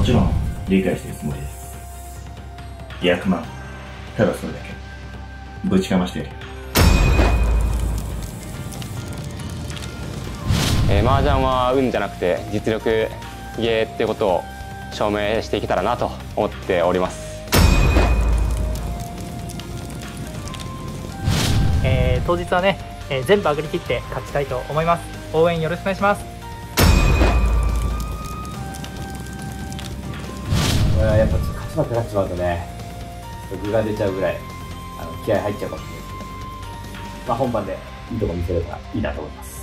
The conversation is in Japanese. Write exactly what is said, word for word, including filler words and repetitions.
ちろん理解してるつもりです。ひゃくまん、ただそれだけぶちかましてやる。 えー、麻雀は運じゃなくて実力ゲーってことを証明していけたらなと思っております。 えー、当日はね、えー、全部上がりきって勝ちたいと思います。応援よろしくお願いします。 これはやっぱ勝ち負け勝っちまうとね、ちょっと具が出ちゃうぐらいあの気合入っちゃうかもしれないですけど、まあ、本番でいいとこ見せれたらいいなと思います。